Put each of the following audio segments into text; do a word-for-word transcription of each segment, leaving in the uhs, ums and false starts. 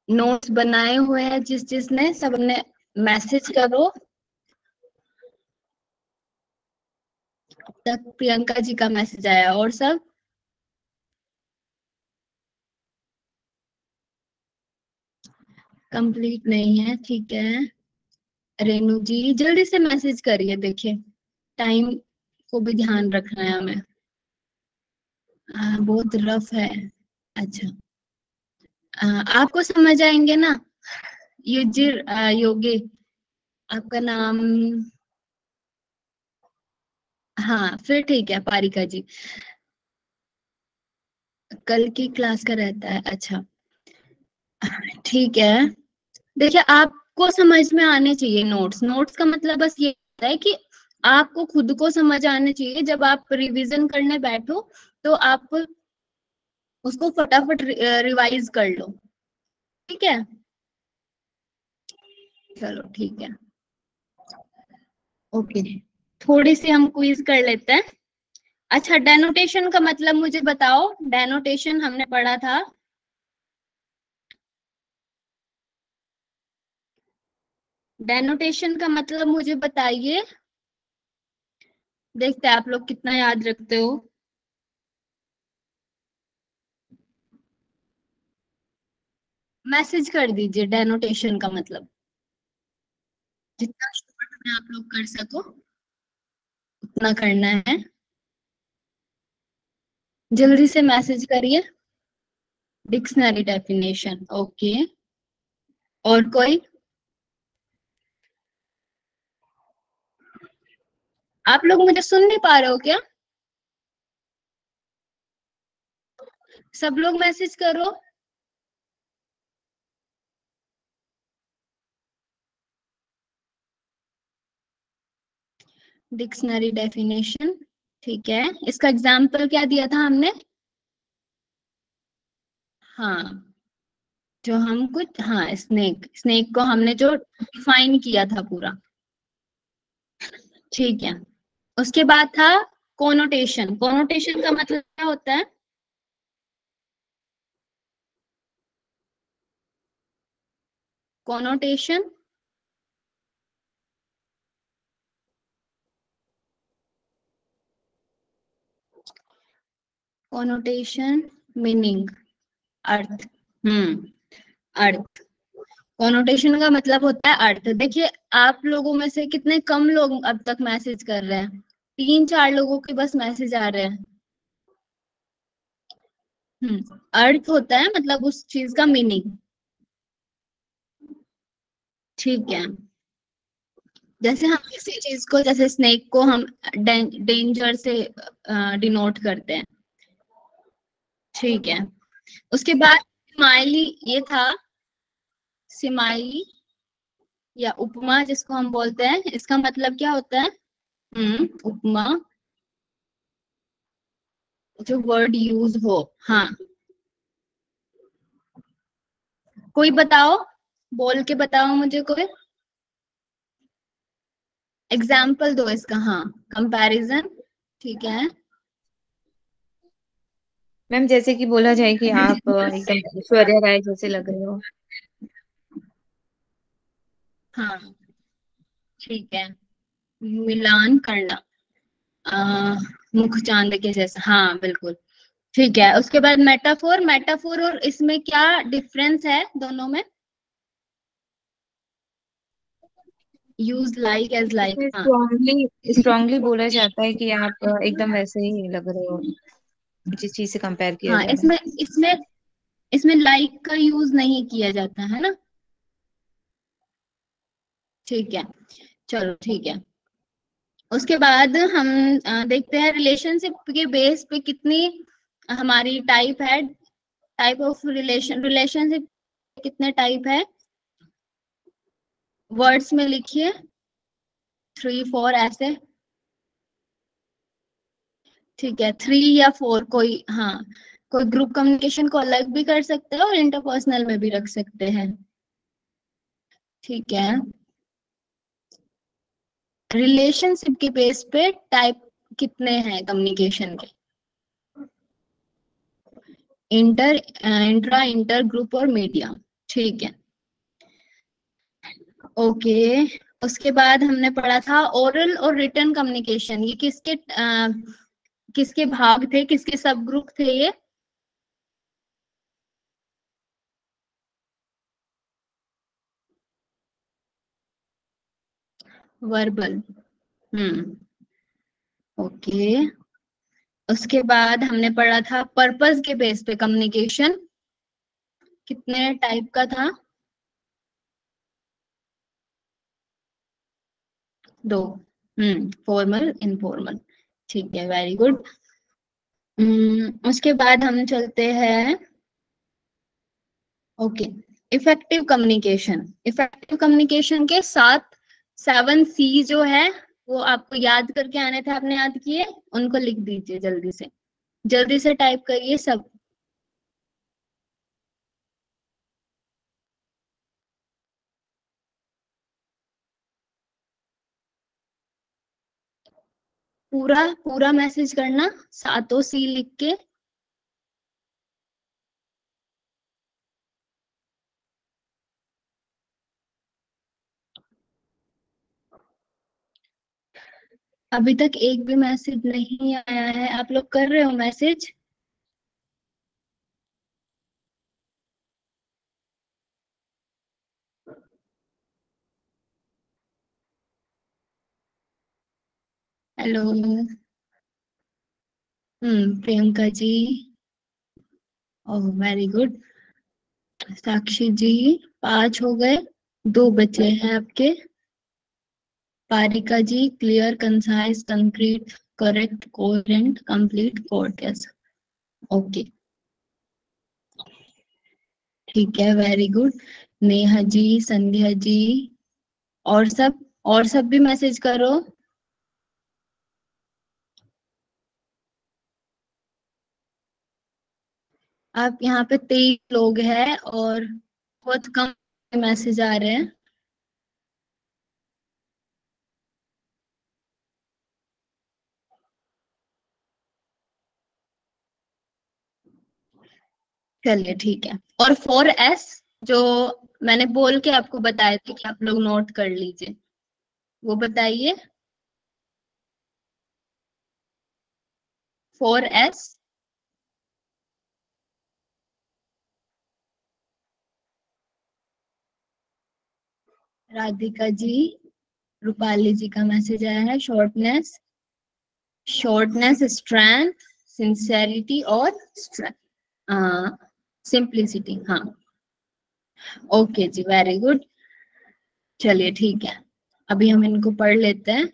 Notes बनाए हुए हैं जिस जिसने, सब ने मैसेज करो। अब तक प्रियंका जी का मैसेज आया, और सब कंप्लीट नहीं है, ठीक है। रेनू जी जल्दी से मैसेज करिए, देखिए टाइम को भी ध्यान रखना है हमें। आ, बहुत रफ है। अच्छा, आ, आपको समझ आएंगे ना। युजिर आ, योगी, आपका नाम। हाँ फिर ठीक है, पारिका जी कल की क्लास का रहता है। अच्छा ठीक है। देखिए आपको समझ में आने चाहिए नोट्स। नोट्स का मतलब बस ये होता है कि आपको खुद को समझ आने चाहिए। जब आप रिवीजन करने बैठो तो आप उसको फटाफट रिवाइज कर लो, ठीक है। चलो ठीक है, ओके। थोड़ी सी हम क्विज कर लेते हैं। अच्छा, डेनोटेशन का मतलब मुझे बताओ। डेनोटेशन हमने पढ़ा था। डेनोटेशन का मतलब मुझे बताइए। देखते हैं आप लोग कितना याद रखते हो। मैसेज कर दीजिए डेनोटेशन का मतलब। जितना शॉर्ट में आप लोग कर सको उतना करना है। जल्दी से मैसेज करिए। Dictionary definition, okay. और कोई? आप लोग मुझे सुन नहीं पा रहे हो क्या? सब लोग मैसेज करो। डिक्शनरी डेफिनेशन, ठीक है। इसका एग्जाम्पल क्या दिया था हमने? हाँ, जो हम कुछ, हाँ स्नेक, स्नेक को हमने जो डिफाइन किया था पूरा, ठीक है। उसके बाद था कोनोटेशन। कोनोटेशन का मतलब क्या होता है? कोनोटेशन, कोनोटेशन मीनिंग, अर्थ। हम्म, अर्थ। कोनोटेशन का मतलब होता है अर्थ। देखिए आप लोगों में से कितने कम लोग अब तक मैसेज कर रहे हैं। तीन चार लोगों के बस मैसेज आ रहे हैं। हम्म, अर्थ होता है मतलब उस चीज का मीनिंग, ठीक है। जैसे हम किसी चीज को, जैसे स्नेक को हम डेंजर से डिनोट करते हैं, ठीक है। उसके बाद स्माइली, ये था स्माइली या उपमा जिसको हम बोलते हैं। इसका मतलब क्या होता है? हम्म, उपमा, जो वर्ड यूज हो। हाँ, कोई बताओ, बोल के बताओ मुझे कोई एग्जाम्पल दो इसका। हाँ, कंपैरिजन, ठीक है। मैम जैसे कि बोला जाए कि आप अ, एकदम ऐश्वर्या राय जैसे लग रहे हो। हाँ ठीक है, मिलान करना, आ, मुख चांद के जैसा, हाँ बिल्कुल, ठीक है। उसके बाद मेटाफोर। मेटाफोर और इसमें क्या डिफरेंस है दोनों में? यूज लाइक एज लाइक, इसमें हाँ। स्ट्रांगली स्ट्रांगली बोला जाता है कि आप अ, एकदम वैसे ही लग रहे हो जिस चीज से कंपेयर किया हाँ, जा रहा है। इसमें इसमें इसमें लाइक का यूज नहीं किया जाता है ना, ठीक है। चलो ठीक है। उसके बाद हम अ, देखते हैं रिलेशनशिप के बेस पे कितनी हमारी टाइप है। टाइप ऑफ रिलेशन, रिलेशनशिप कितने टाइप है? वर्ड्स में लिखिए, थ्री फोर ऐसे, ठीक है। थ्री या फोर, कोई, हाँ, कोई ग्रुप कम्युनिकेशन को अलग भी कर सकते हैं और इंटरपर्सनल में भी रख सकते हैं, ठीक है। रिलेशनशिप के बेस पे टाइप कितने हैं कम्युनिकेशन के? इंटर, इंट्रा, इंटर, ग्रुप और मीडिया, ठीक है, ओके। उसके बाद हमने पढ़ा था ओरल और रिटन कम्युनिकेशन, ये किसके आ, किसके भाग थे, किसके सब ग्रुप थे ये? वर्बल। Hmm, okay. उसके बाद हमने पढ़ा था पर्पस के बेस पे कम्युनिकेशन, कितने टाइप का था? दो। Hmm, formal informal. ठीक है, वेरी गुड। हम्म, उसके बाद हम चलते हैं, okay, effective communication. Effective communication के साथ सेवन सी जो है वो आपको याद करके आने थे, आपने याद किए? उनको लिख दीजिए जल्दी से, जल्दी से टाइप करिए सब। पूरा पूरा मैसेज करना, सातों सी लिख के। अभी तक एक भी मैसेज नहीं आया है, आप लोग कर रहे हो मैसेज? हेलो। हम्म, Priyanka ji. Oh, very good. Sakshi ji, पांच हो गए, दो बचे हैं आपके। Parika ji, clear, concise, concrete, correct, coherent, complete, courteous. Okay, ठीक है, वेरी गुड। नेहा जी, संध्या जी, और सब, और सब भी मैसेज करो। आप यहाँ पे तेईस लोग हैं और बहुत कम मैसेज आ रहे हैं। चलिए, ठीक है। और फोर एस जो मैंने बोल के आपको बताए थे कि आप लोग नोट कर लीजिए, वो बताइए। Four S. राधिका जी, रूपाली जी का मैसेज आया है। शॉर्टनेस, शॉर्टनेस, स्ट्रेंथ, सिंसेरिटी और सिंप्लिसिटी। हाँ, ओके जी, वेरी गुड। चलिए, ठीक है, अभी हम इनको पढ़ लेते हैं।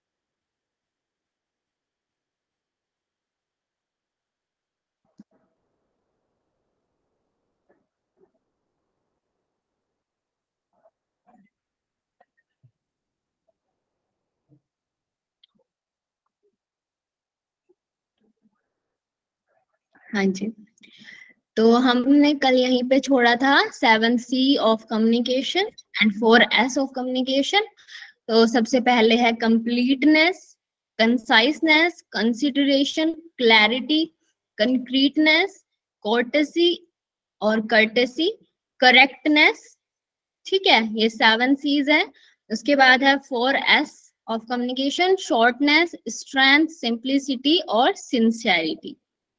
हाँ जी, तो हमने कल यहीं पे छोड़ा था seven C of communication and four S of communication. तो सबसे पहले है completeness, conciseness, consideration, clarity, concreteness, courtesy और कर्टेसी, करेक्टनेस। ठीक है, ये सेवन सीज है। उसके बाद है four S of communication, shortness, strength, simplicity और सिंसियरिटी।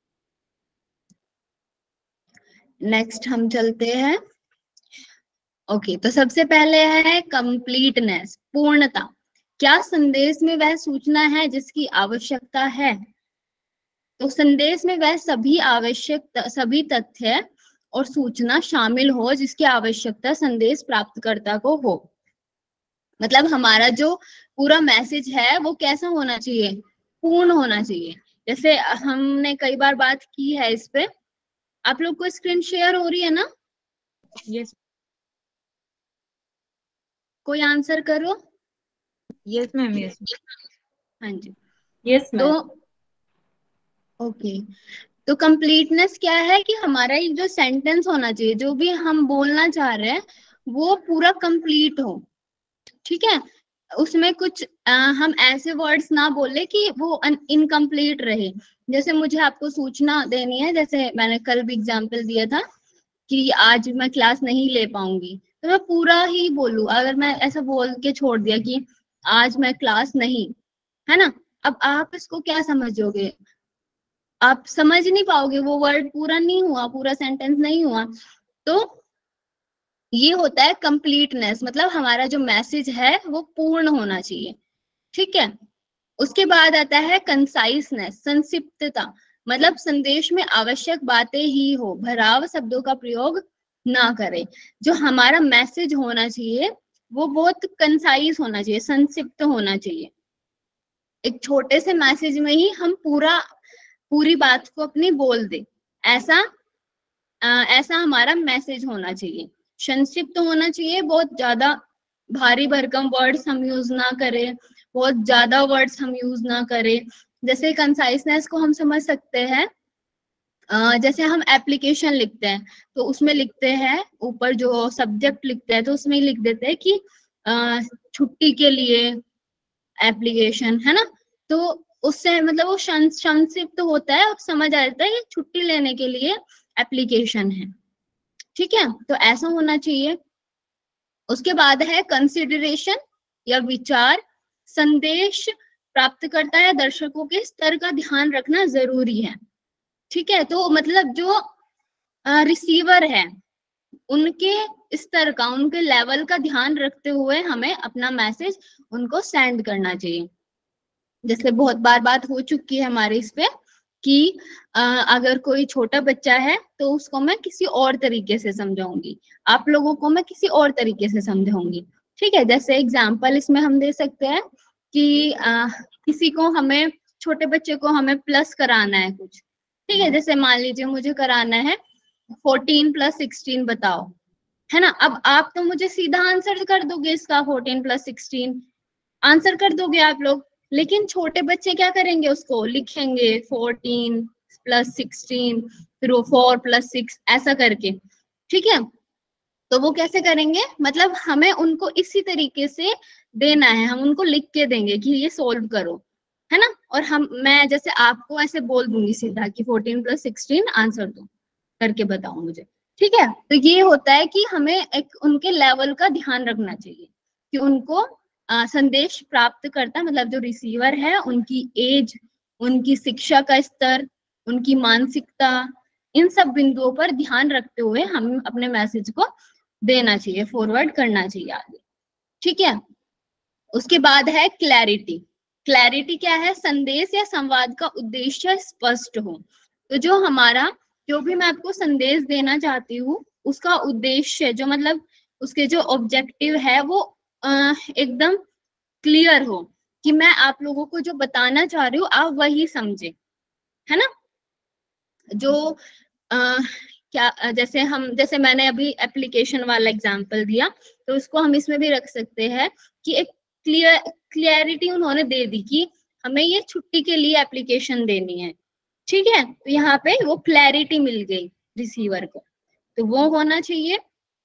नेक्स्ट हम चलते हैं, ओके। तो सबसे पहले है कंप्लीटनेस, पूर्णता। क्या संदेश में वह सूचना है जिसकी आवश्यकता है? तो संदेश में वह सभी आवश्यक सभी तथ्य और सूचना शामिल हो जिसकी आवश्यकता संदेश प्राप्तकर्ता को हो। मतलब हमारा जो पूरा मैसेज है वो कैसा होना चाहिए? पूर्ण होना चाहिए। जैसे हमने कई बार बात की है इस पे। आप लोग को स्क्रीन शेयर हो रही है ना? यस। कोई आंसर करो। Yes ma'am, yes. हाँ जी। यस तो मैम। ओके, तो कंप्लीटनेस क्या है कि हमारा एक जो सेंटेंस होना चाहिए, जो भी हम बोलना चाह रहे हैं वो पूरा कंप्लीट हो। ठीक है, उसमें कुछ आ, हम ऐसे वर्ड्स ना बोले कि वो इनकम्प्लीट रहे। जैसे मुझे आपको सूचना देनी है, जैसे मैंने कल भी एग्जांपल दिया था कि आज मैं क्लास नहीं ले पाऊंगी, तो मैं पूरा ही बोलूं। अगर मैं ऐसा बोल के छोड़ दिया कि आज मैं क्लास नहीं, है ना, अब आप इसको क्या समझोगे, आप समझ नहीं पाओगे, वो वर्ड पूरा नहीं हुआ, पूरा सेंटेंस नहीं हुआ। तो ये होता है कंप्लीटनेस, मतलब हमारा जो मैसेज है वो पूर्ण होना चाहिए। ठीक है। उसके बाद आता है कंसाइसनेस, संक्षिप्तता, मतलब संदेश में आवश्यक बातें ही हो, भराव शब्दों का प्रयोग ना करें। जो हमारा मैसेज होना चाहिए वो बहुत कंसाइज होना चाहिए, संक्षिप्त होना चाहिए। एक छोटे से मैसेज में ही हम पूरा पूरी बात को अपनी बोल दे, ऐसा आ, ऐसा हमारा मैसेज होना चाहिए। संक्षिप्त होना चाहिए, बहुत ज्यादा भारी भरकम वर्ड्स हम यूज ना करें, बहुत ज्यादा वर्ड्स हम यूज ना करें। जैसे कंसाइसनेस को हम समझ सकते हैं, अ, जैसे हम एप्लीकेशन लिखते हैं तो उसमें लिखते हैं, ऊपर जो सब्जेक्ट लिखते हैं तो उसमें लिख देते हैं कि अ, छुट्टी के लिए एप्लीकेशन, है ना। तो उससे मतलब वो संक्षिप्त होता है और समझ आ जाता है ये छुट्टी लेने के लिए एप्लीकेशन है। ठीक है, तो ऐसा होना चाहिए। उसके बाद है कंसिडरेशन या विचार, संदेश प्राप्तकर्ता या दर्शकों के स्तर का ध्यान रखना जरूरी है। ठीक है, तो मतलब जो रिसीवर है उनके स्तर का, उनके लेवल का ध्यान रखते हुए हमें अपना मैसेज उनको सेंड करना चाहिए। जैसे बहुत बार बात हो चुकी है हमारे इस पे कि अ, अगर कोई छोटा बच्चा है तो उसको मैं किसी और तरीके से समझाऊंगी, आप लोगों को मैं किसी और तरीके से समझाऊंगी। ठीक है, जैसे एग्जाम्पल इसमें हम दे सकते हैं कि अ, किसी को हमें, छोटे बच्चे को हमें प्लस कराना है कुछ। ठीक है, जैसे मान लीजिए मुझे कराना है फोर्टीन प्लस सिक्सटीन बताओ, है ना। अब आप तो मुझे सीधा आंसर कर दोगे इसका, फोर्टीन प्लस सिक्सटीन आंसर कर दोगे आप लोग। लेकिन छोटे बच्चे क्या करेंगे, उसको लिखेंगे फोर्टीन प्लस सिक्सटीन, फिर वो फोर प्लस सिक्स ऐसा करके। ठीक है, तो वो कैसे करेंगे, मतलब हमें उनको इसी तरीके से देना है, हम उनको लिख के देंगे कि ये सोल्व करो, है ना। और हम, मैं जैसे आपको ऐसे बोल दूंगी सीधा कि फोर्टीन प्लस सिक्सटीन आंसर दो, करके बताओ मुझे। ठीक है, तो ये होता है कि हमें एक उनके लेवल का ध्यान रखना चाहिए कि उनको आ, संदेश प्राप्त करता, मतलब जो रिसीवर है उनकी एज, उनकी शिक्षा का स्तर, उनकी मानसिकता, इन सब बिंदुओं पर ध्यान रखते हुए हम अपने मैसेज को देना चाहिए, फॉरवर्ड करना चाहिए आगे। ठीक है, उसके बाद है क्लैरिटी। क्लैरिटी क्या है, संदेश या संवाद का उद्देश्य स्पष्ट हो। तो जो हमारा, जो भी मैं आपको संदेश देना चाहती हूँ उसका उद्देश्य, जो मतलब उसके जो ऑब्जेक्टिव है वो अ, एकदम क्लियर हो, कि मैं आप लोगों को जो बताना चाह रही हूँ आप वही समझे, है ना। जो आ, क्या, जैसे हम, जैसे मैंने अभी एप्लीकेशन वाला एग्जांपल दिया, तो उसको हम इसमें भी रख सकते हैं कि एक क्लियर क्लियरिटी उन्होंने दे दी कि हमें ये छुट्टी के लिए एप्लीकेशन देनी है। ठीक है, तो यहाँ पे वो क्लैरिटी मिल गई रिसीवर को, तो वो होना चाहिए।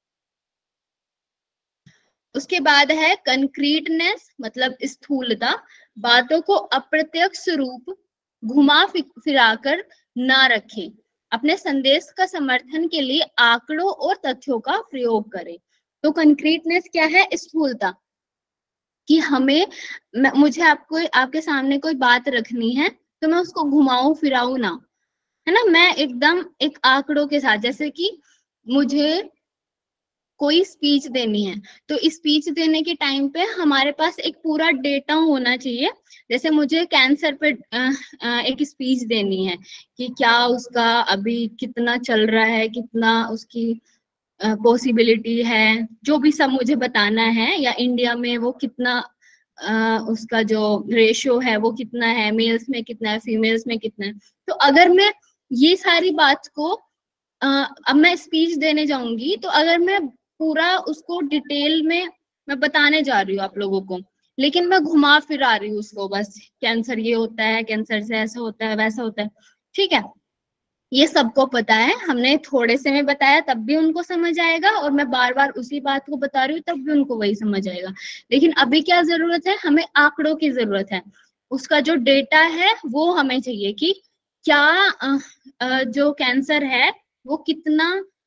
उसके बाद है कंक्रीटनेस, मतलब स्थूलता, बातों को अप्रत्यक्ष रूप घुमा फिराकर ना रखें, अपने संदेश का समर्थन के लिए आंकड़ों और तथ्यों का प्रयोग करें। तो कंक्रीटनेस क्या है, स्थूलता, कि हमें, मुझे आपको आपके सामने कोई बात रखनी है तो मैं उसको घुमाऊं फिराऊं ना, है ना। मैं एकदम एक आंकड़ों के साथ, जैसे कि मुझे कोई स्पीच देनी है तो स्पीच देने के टाइम पे हमारे पास एक पूरा डेटा होना चाहिए। जैसे मुझे कैंसर पे एक स्पीच देनी है कि क्या उसका अभी कितना चल रहा है, कितना उसकी पॉसिबिलिटी है, जो भी सब मुझे बताना है, या इंडिया में वो कितना आ, उसका जो रेशियो है वो कितना है, मेल्स में कितना है, फीमेल्स में कितना है। तो अगर मैं ये सारी बात को uh, अब मैं स्पीच देने जाऊंगी, तो अगर मैं पूरा उसको डिटेल में मैं बताने जा रही हूँ आप लोगों को, लेकिन मैं घुमा फिरा रही हूँ उसको, बस कैंसर ये होता है, कैंसर से ऐसा होता है, वैसा होता है। ठीक है, ये सबको पता है, हमने थोड़े से में बताया तब भी उनको समझ आएगा, और मैं बार बार उसी बात को बता रही हूँ तब भी उनको वही समझ आएगा। लेकिन अभी क्या जरूरत है, हमें आंकड़ों की जरूरत है, उसका जो डेटा है वो हमें चाहिए कि क्या अ, अ, जो कैंसर है वो कितना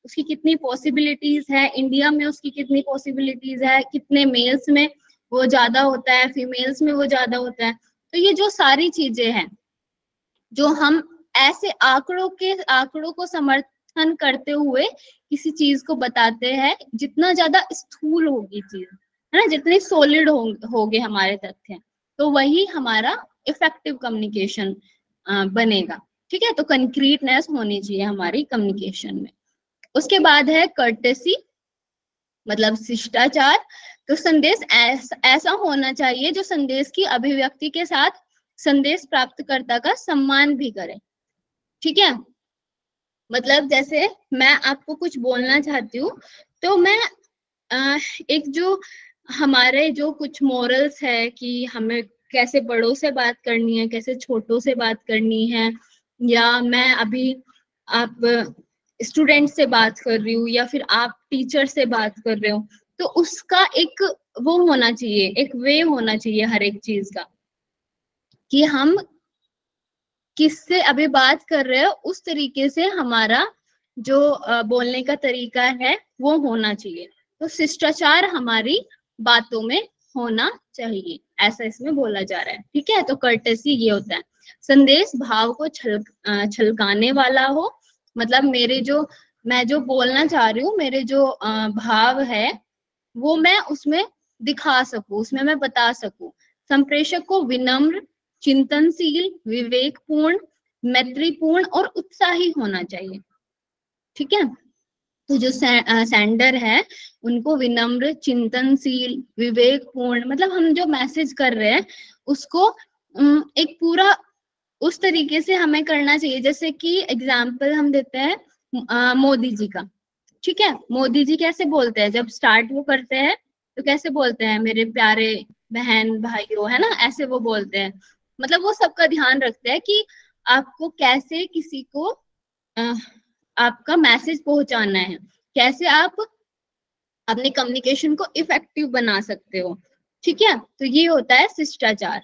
उसकी कितनी पॉसिबिलिटीज है, इंडिया में उसकी कितनी पॉसिबिलिटीज है, कितने मेल्स में वो ज्यादा होता है, फीमेल्स में वो ज्यादा होता है। तो ये जो सारी चीजें हैं जो हम ऐसे आंकड़ों के आंकड़ों को समर्थन करते हुए किसी चीज को बताते हैं, जितना ज्यादा स्थूल होगी चीज, है ना, जितनी सॉलिड हो, होगे हमारे तथ्य, तो वही हमारा इफेक्टिव कम्युनिकेशन बनेगा। ठीक है, तो कंक्रीटनेस होनी चाहिए हमारी कम्युनिकेशन में। उसके बाद है कर्टेसी, मतलब शिष्टाचार। तो संदेश ऐसा, ऐसा होना चाहिए जो संदेश की अभिव्यक्ति के साथ संदेश प्राप्तकर्ता का सम्मान भी करे। ठीक है, मतलब जैसे मैं आपको कुछ बोलना चाहती हूँ, तो मैं आ, एक जो हमारे जो कुछ मोरल्स है कि हमें कैसे बड़ों से बात करनी है, कैसे छोटों से बात करनी है, या मैं अभी आप स्टूडेंट से बात कर रही हूँ या फिर आप टीचर से बात कर रहे हो, तो उसका एक वो होना चाहिए, एक वे होना चाहिए हर एक चीज का, कि हम किससे अभी बात कर रहे हो उस तरीके से हमारा जो बोलने का तरीका है वो होना चाहिए। तो शिष्टाचार हमारी बातों में होना चाहिए, ऐसा इसमें बोला जा रहा है। ठीक है, तो कर्टेसी ये होता है, संदेश भाव को छल छलकाने वाला हो, मतलब मेरे जो मैं जो बोलना चाह रही हूँ, मेरे जो भाव है वो मैं उसमें दिखा सकूं, उसमें मैं बता सकूं। संप्रेषक को विनम्र, चिंतनशील, विवेकपूर्ण, मैत्रीपूर्ण और उत्साही होना चाहिए। ठीक है, तो जो सेंडर है उनको विनम्र, चिंतनशील, विवेकपूर्ण, मतलब हम जो मैसेज कर रहे हैं उसको एक पूरा उस तरीके से हमें करना चाहिए। जैसे कि एग्जाम्पल हम देते हैं मोदी जी का। ठीक है, मोदी जी कैसे बोलते हैं, जब स्टार्ट वो करते हैं तो कैसे बोलते हैं, मेरे प्यारे बहन भाइयों, है ना, ऐसे वो बोलते हैं। मतलब वो सबका ध्यान रखते हैं कि आपको कैसे किसी को आ, आपका मैसेज पहुंचाना है, कैसे आप अपने कम्युनिकेशन को इफेक्टिव बना सकते हो। ठीक है, तो ये होता है शिष्टाचार।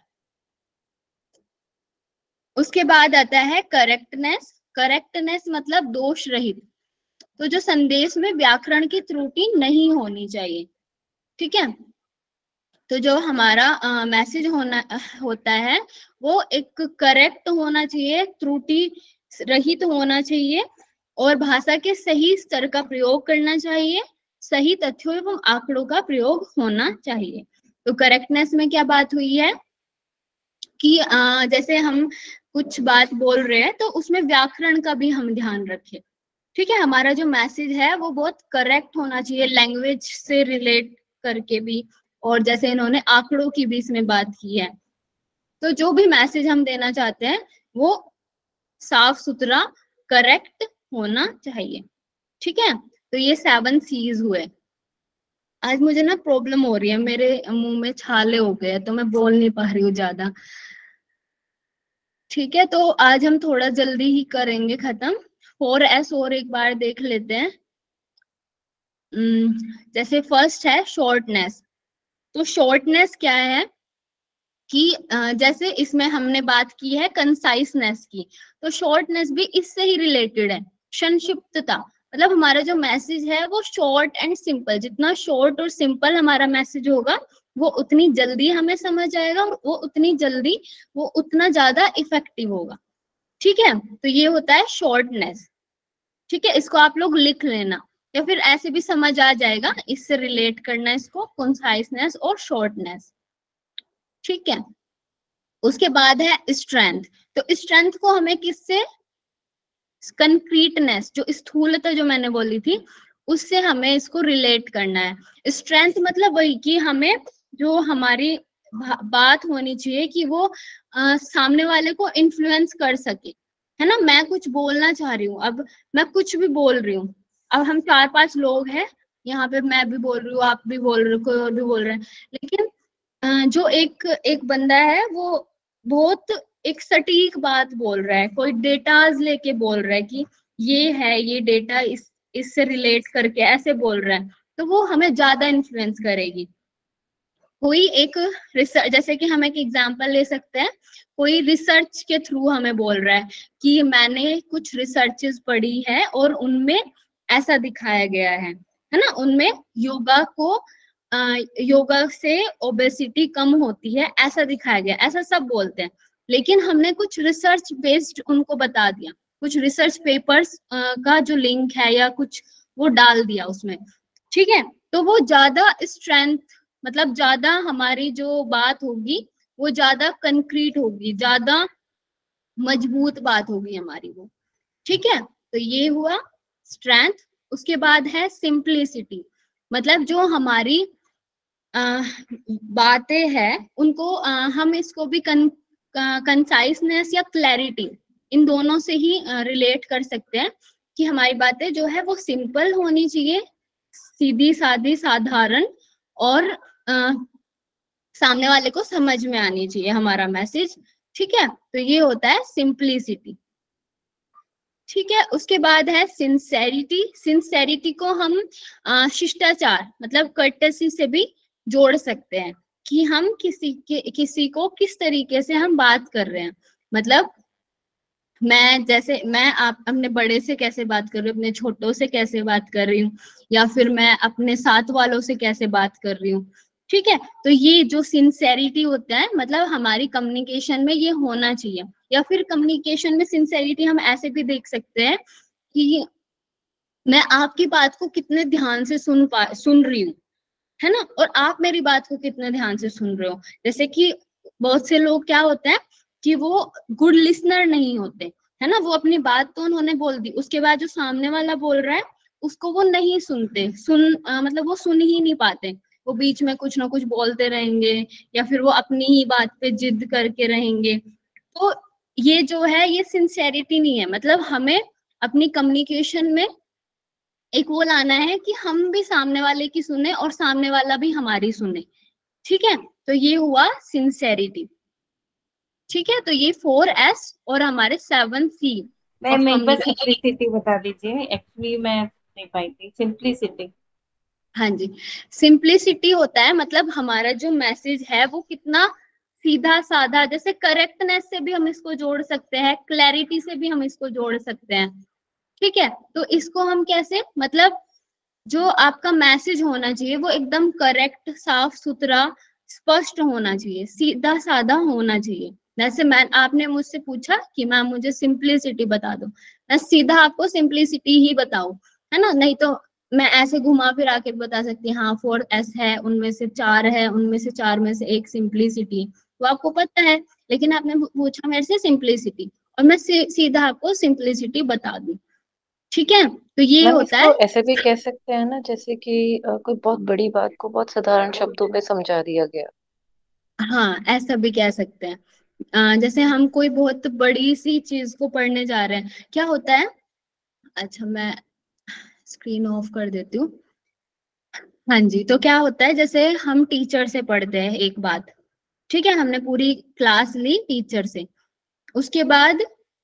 उसके बाद आता है करेक्टनेस। करेक्टनेस मतलब दोष रहित, तो जो संदेश में व्याकरण की त्रुटि नहीं होनी चाहिए। ठीक है, तो जो हमारा मैसेज होना होता है वो एक करेक्ट होना चाहिए, त्रुटि रहित होना चाहिए, और भाषा के सही स्तर का प्रयोग करना चाहिए, सही तथ्यों एवं आंकड़ों का प्रयोग होना चाहिए। तो करेक्टनेस में क्या बात हुई है कि आ, जैसे हम कुछ बात बोल रहे हैं तो उसमें व्याकरण का भी हम ध्यान रखें। ठीक है, हमारा जो मैसेज है वो बहुत करेक्ट होना चाहिए, लैंग्वेज से रिलेट करके भी, और जैसे इन्होंने आंकड़ों की भी इसमें बात की है। तो जो भी मैसेज हम देना चाहते हैं वो साफ सुथरा करेक्ट होना चाहिए। ठीक है, तो ये सेवन सीज हुए। आज मुझे ना प्रॉब्लम हो रही है, मेरे मुंह में छाले हो गए तो मैं बोल नहीं पा रही हूँ ज्यादा। ठीक है, तो आज हम थोड़ा जल्दी ही करेंगे खत्म। फोर एस और एक बार देख लेते हैं। जैसे फर्स्ट है शॉर्टनेस। तो शॉर्टनेस क्या है कि जैसे इसमें हमने बात की है कंसाइसनेस की, तो शॉर्टनेस भी इससे ही रिलेटेड है। संक्षिप्तता, मतलब हमारा जो मैसेज है वो शॉर्ट एंड सिंपल, जितना शॉर्ट और सिंपल हमारा मैसेज होगा वो उतनी जल्दी हमें समझ आएगा, और वो उतनी जल्दी वो उतना ज्यादा इफेक्टिव होगा। ठीक है, तो ये होता है शॉर्टनेस। ठीक है, इसको आप लोग लिख लेना या फिर ऐसे भी समझ आ जाएगा, इससे रिलेट करना इसको, कंसाइसनेस और शॉर्टनेस। ठीक है, उसके बाद है स्ट्रेंथ। तो स्ट्रेंथ को हमें किससे, कंक्रीटनेस, जो स्थूलता जो मैंने बोली थी उससे हमें इसको रिलेट करना है। स्ट्रेंथ मतलब वही कि हमें जो हमारी बात होनी चाहिए कि वो आ, सामने वाले को इन्फ्लुएंस कर सके, है ना। मैं कुछ बोलना चाह रही हूँ, अब मैं कुछ भी बोल रही हूँ, अब हम चार पांच लोग हैं यहाँ पे, मैं भी बोल रही हूँ, आप भी बोल रहे हो, कोई और भी बोल रहे हैं, लेकिन जो एक एक बंदा है वो बहुत एक सटीक बात बोल रहा है, कोई डेटाज लेके बोल रहा है कि ये है, ये डेटा इस इससे रिलेट करके ऐसे बोल रहा है, तो वो हमें ज्यादा इन्फ्लुएंस करेगी। कोई एक रिसर्च, जैसे कि हम एक एग्जांपल ले सकते हैं, कोई रिसर्च के थ्रू हमें बोल रहा है कि मैंने कुछ रिसर्चेस पढ़ी है और उनमें ऐसा दिखाया गया है है ना। उनमें योगा को आ, योगा से ओबेसिटी कम होती है ऐसा दिखाया गया, ऐसा सब बोलते हैं। लेकिन हमने कुछ रिसर्च बेस्ड उनको बता दिया, कुछ रिसर्च पेपर्स का जो लिंक है या कुछ वो डाल दिया उसमें, ठीक है। तो वो ज्यादा स्ट्रेंथ, मतलब ज्यादा हमारी जो बात होगी वो ज्यादा कंक्रीट होगी, ज्यादा मजबूत बात होगी हमारी वो, ठीक है। तो ये हुआ स्ट्रेंथ। उसके बाद है सिंप्लिसिटी, मतलब जो हमारी आ, बातें हैं उनको आ, हम इसको भी कन कंसाइसनेस या क्लैरिटी, इन दोनों से ही रिलेट कर सकते हैं कि हमारी बातें जो है वो सिंपल होनी चाहिए, सीधी सादी साधारण, और आ, सामने वाले को समझ में आनी चाहिए हमारा मैसेज, ठीक है। तो ये होता है सिंप्लिसिटी, ठीक है। उसके बाद है सिंसेरिटी। सिंसेरिटी को हम आ, शिष्टाचार मतलब कर्टसी से भी जोड़ सकते हैं कि हम किसी के किसी को किस तरीके से हम बात कर रहे हैं। मतलब मैं जैसे मैं आप अपने बड़े से कैसे बात कर रही हूँ, अपने छोटों से कैसे बात कर रही हूँ, या फिर मैं अपने साथ वालों से कैसे बात कर रही हूँ, ठीक है। तो ये जो सिंसेरिटी होता है, मतलब हमारी कम्युनिकेशन में ये होना चाहिए। या फिर कम्युनिकेशन में सिंसेरिटी हम ऐसे भी देख सकते हैं कि मैं आपकी बात को कितने ध्यान से सुन पा सुन रही हूँ, है ना, और आप मेरी बात को कितने ध्यान से सुन रहे हो। जैसे कि बहुत से लोग क्या होते हैं कि वो गुड लिसनर नहीं होते, है ना, वो अपनी बात तो उन्होंने बोल दी, उसके बाद जो सामने वाला बोल रहा है उसको वो नहीं सुनते, सुन आ, मतलब वो सुन ही नहीं पाते, वो बीच में कुछ ना कुछ बोलते रहेंगे, या फिर वो अपनी ही बात पे जिद करके रहेंगे। तो ये जो है ये सिंसेरिटी नहीं है। मतलब हमें अपनी कम्युनिकेशन में एक वो लाना है कि हम भी सामने वाले की सुने और सामने वाला भी हमारी सुने, ठीक है। तो ये हुआ सिंसेरिटी, ठीक है। तो ये फोर एस और हमारे सेवन सी ऑफ मैम एक बार कम्युनिकेशन। सिंप्लिसिटी बता दीजिए, एक्चुअली मैं नहीं पाई थी सिंप्लिसिटी। हाँ जी, सिंप्लिसिटी होता है मतलब हमारा जो मैसेज है वो कितना सीधा साधा, जैसे करेक्टनेस से भी हम इसको जोड़ सकते हैं, क्लैरिटी से भी हम इसको जोड़ सकते हैं, ठीक है। तो इसको हम कैसे, मतलब जो आपका मैसेज होना चाहिए वो एकदम करेक्ट, साफ सुथरा, स्पष्ट होना चाहिए, सीधा साधा होना चाहिए। जैसे मैं आपने मुझसे पूछा कि मैम मुझे सिंप्लिसिटी बता दो, मैं सीधा आपको सिंप्लिसिटी ही बताऊं, है ना। नहीं तो मैं ऐसे घुमा फिरा के बता सकती हूँ, हाँ फोर एस है, उनमें से चार है, उनमें से चार में से एक सिंप्लिसिटी, वो आपको पता है। लेकिन आपने पूछा मेरे से सिंप्लिसिटी, और मैं सी, सीधा आपको सिंप्लिसिटी बता दूं, ठीक है। तो ये मैम होता इसको है। ऐसे भी कह सकते हैं ना, जैसे कि अ, कोई बहुत बड़ी बात को बहुत साधारण शब्दों में समझा दिया गया। हाँ, ऐसा भी कह सकते हैं। अ, जैसे हम कोई बहुत बड़ी सी चीज को पढ़ने जा रहे हैं, क्या होता है, अच्छा मैं स्क्रीन ऑफ कर देती हूँ। हाँ जी, तो क्या होता है, जैसे हम टीचर से पढ़ते हैं एक बात, ठीक है, हमने पूरी क्लास ली टीचर से, उसके बाद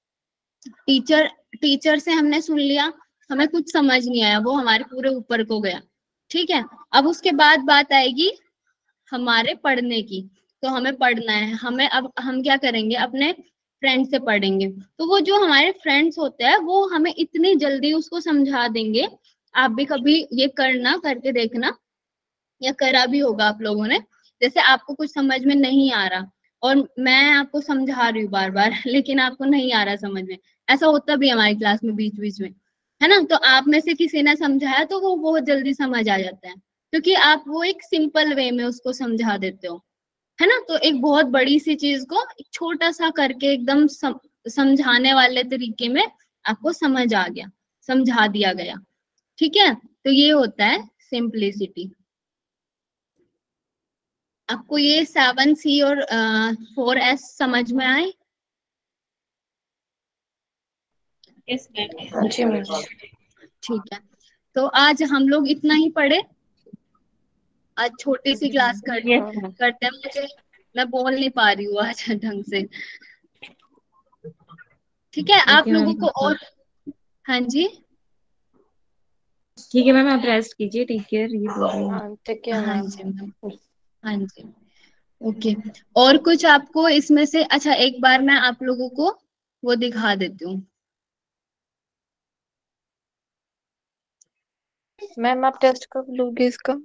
टीचर टीचर से हमने सुन लिया, हमें कुछ समझ नहीं आया, वो हमारे पूरे ऊपर को गया, ठीक है। अब उसके बाद बात आएगी हमारे पढ़ने की, तो हमें पढ़ना है, हमें अब हम क्या करेंगे, अपने फ्रेंड से पढ़ेंगे। तो वो जो हमारे फ्रेंड्स होते हैं वो हमें इतनी जल्दी उसको समझा देंगे। आप भी कभी ये करना, करके देखना, या करा भी होगा आप लोगों ने। जैसे आपको कुछ समझ में नहीं आ रहा और मैं आपको समझा रही हूँ बार बार लेकिन आपको नहीं आ रहा समझ में, ऐसा होता भी है हमारी क्लास में बीच बीच में, है ना। तो आप में से किसी ने समझाया तो वो बहुत जल्दी समझ आ जाता है, क्योंकि आप वो एक सिंपल वे में उसको समझा देते हो, है ना। तो एक बहुत बड़ी सी चीज को एक छोटा सा करके एकदम सम, समझाने वाले तरीके में आपको समझ आ गया, समझा दिया गया, ठीक है। तो ये होता है सिंप्लिसिटी। आपको ये सेवन सी और फोर एस समझ में आए? Yes ma'am. हाँ जी मैम। ठीक है, तो आज हम लोग इतना ही पढ़े, आज छोटी सी क्लास कर यस हाँ मैम। करते हैं। मुझे मैं बोल नहीं पा रही हूँ आज ढंग से, ठीक है। आप ओके लोगों को मैम। और, हाँ जी, ठीक है मैम, आप रेस्ट कीजिए, टेक केयर, ये बोल रही हूँ। हाँ ठीक है हाँ मैम। जी मैम, हाँ जी, ओके। और कुछ आपको इसमें से, अच्छा एक बार मैं आप लोगों को वो दिखा देती हूँ, मैम आप टेस्ट कब लोगे इसका?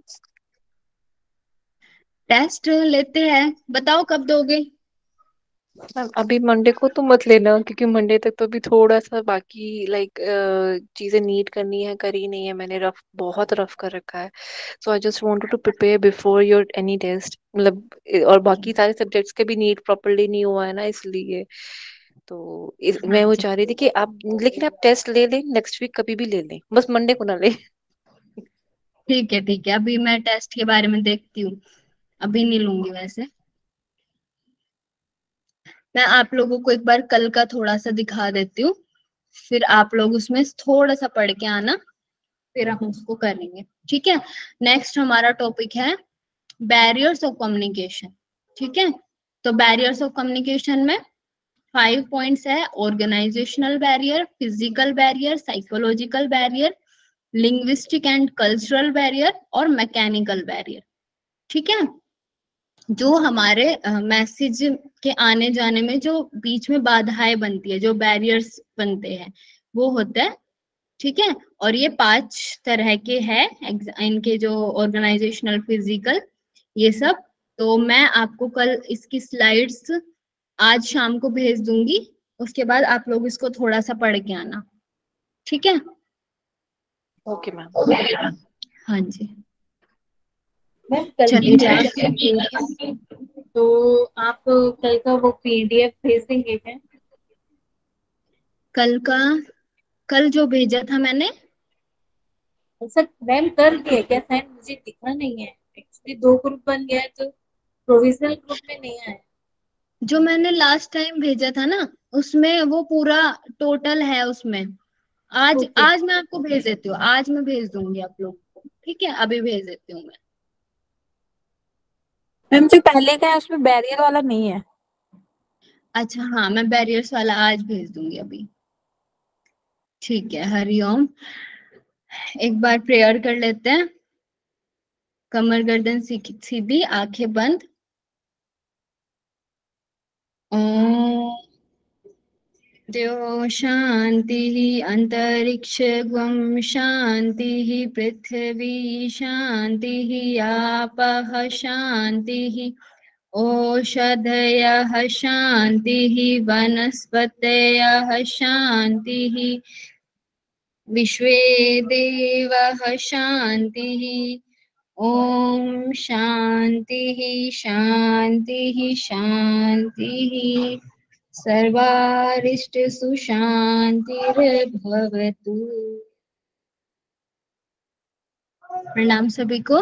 टेस्ट लेते हैं, बताओ कब दोगे? मैम अभी मंडे को तो मत लेना, क्योंकि मंडे तक तो अभी थोड़ा सा बाकी लाइक चीजें नीट करनी है, करी नहीं है मैंने, रफ बहुत रफ कर रखा है। So I just wanted to prepare before your any test, मतलब अ, और बाकी सारे सब्जेक्ट्स के भी नीट प्रॉपरली नहीं हुआ है ना, इसलिए तो इस, हाँ मैं वो जी, चाह रही थी कि आप, लेकिन आप टेस्ट ले लें नेक्स्ट वीक, कभी भी ले लें, बस मंडे को ना लें। ठीक है ठीक है, अभी मैं टेस्ट के बारे में देखती हूँ, अभी नहीं लूंगी वैसे। मैं आप लोगों को एक बार कल का थोड़ा सा दिखा देती हूँ, फिर आप लोग उसमें थोड़ा सा पढ़ के आना, फिर हम उसको करेंगे। ठीक है। नेक्स्ट हमारा टॉपिक है बैरियर्स ऑफ कम्युनिकेशन। ठीक है। तो बैरियर्स ऑफ कम्युनिकेशन में फाइव पॉइंट्स है: organisational barrier, physical barrier, psychological barrier, linguistic and cultural barrier और मैकेनिकल बैरियर। ठीक है। जो हमारे मैसेज के आने जाने में जो बीच में बाधाएं बनती है, जो बैरियर्स बनते हैं, वो होता है। ठीक है। और ये पांच तरह के हैं, एग्ज- इनके जो ऑर्गेनाइजेशनल, फिजिकल, ये सब। तो मैं आपको कल इसकी स्लाइड्स आज शाम को भेज दूंगी, उसके बाद आप लोग इसको थोड़ा सा पढ़ के आना। ठीक है। Okay ma'am. हाँ जी। मैम कल की चलिए क्लास ठीक में है। तो आप कल का वो पीडीएफ भेज देंगे क्या? कल का, कल जो भेजा था मैंने, सर मैम कर दिया क्या सेंड? मुझे दिखा नहीं है एक्चुअली, दो ग्रुप बन गया है तो प्रोविजनल ग्रुप में नहीं आया। जो मैंने लास्ट टाइम भेजा था ना, उसमें वो पूरा टोटल है उसमें। आज ओके। आज मैं आपको भेज देती हूँ, आज मैं भेज दूंगी आप लोग को। ठीक है, अभी भेज देती हूँ मैं। मैम जो पहले का है उसमें बैरियर वाला नहीं है। अच्छा हाँ, मैं बैरियर्स वाला आज भेज दूंगी अभी। ठीक है, हरिओम। एक बार प्रेयर कर लेते हैं। कमर गर्दन सीधी सीधी, आंखें बंद। ओम द्यो शांति, अंतरिक्ष ग्वम शांति, पृथ्वी शांति, आपः शांति, ओषधयः शांति, वनस्पतयः शांति, विश्वे देवः शांतिः। ओम शांतिः शांतिः शांतिः। सर्वारिष्टसु शांतिर्भवतु। प्रणाम सभी को।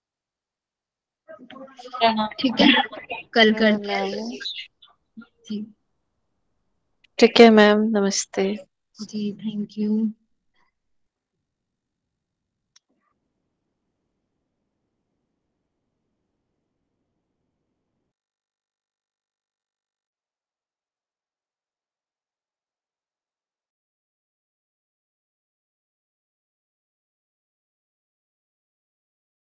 प्रणाम। ठीक है, कल हाँ करते हैं। मैम, जी। ठीक है मैम, नमस्ते। जी, थैंक यू।